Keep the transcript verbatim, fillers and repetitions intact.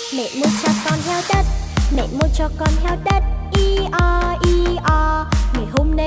Mẹ mua cho con heo đất, mẹ mua cho con heo đất. Y o y o, ngày hôm nay